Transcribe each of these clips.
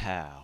how.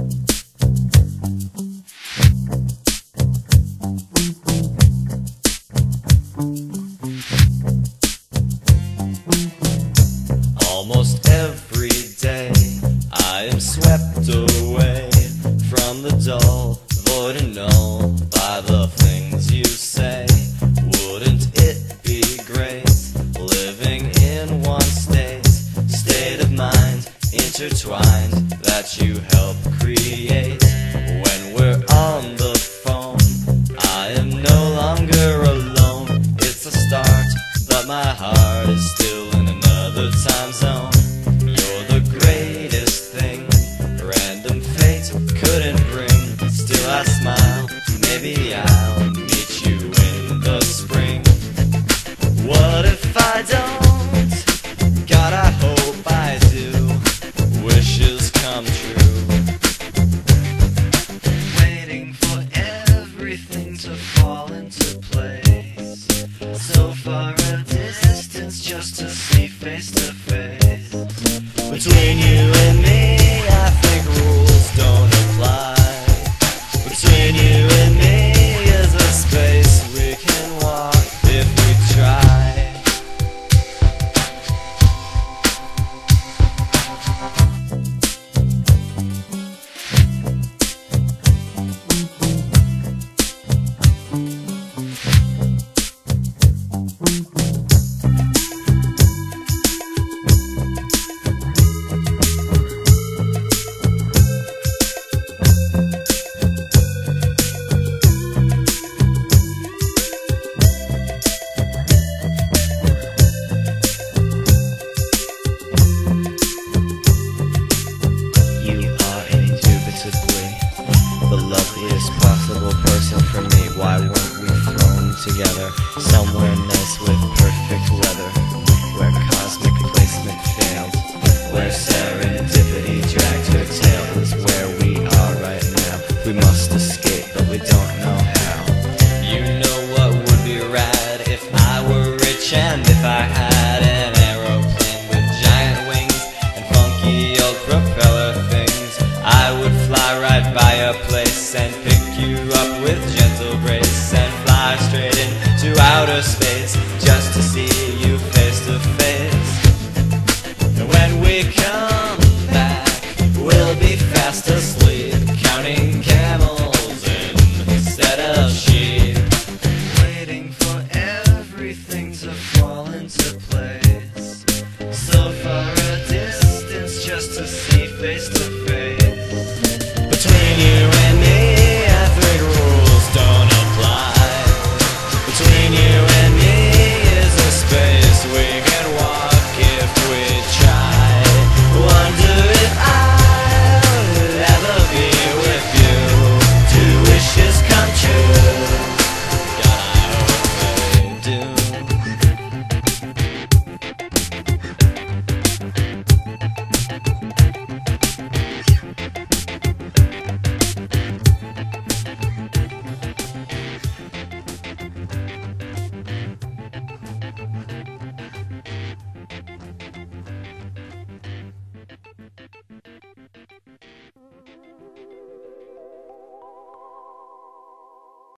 Almost every day I am swept away from the dull, void and null by the things you say. Wouldn't it be great living in one state of mind, intertwined, that you help create? When we're on the phone, I am no longer alone. It's a start, but my heart is still in another time zone. You're the greatest thing random fate couldn't bring. Still I smile, maybe I'll meet you in the spring. What if I don't? God, I hope I do. Wishes come true. Waiting for everything to fall into place. So far a distance just to see face to face. Between you and me, I think rules don't apply. Between you and me is a space we can walk if we try. The loveliest possible person for me. Why weren't we thrown together somewhere nice with perfect weather, where cosmic placement failed, where serendipity dragged her tail? Is where we are right now. We must escape, but we don't know how. You know what would be rad if I were rich and if I had an aeroplane with giant wings and funky old propeller things. I would fly right by your place and pick you up with gentle grace and fly straight into outer space just to see you face to face. And when we come back, we'll be fast asleep.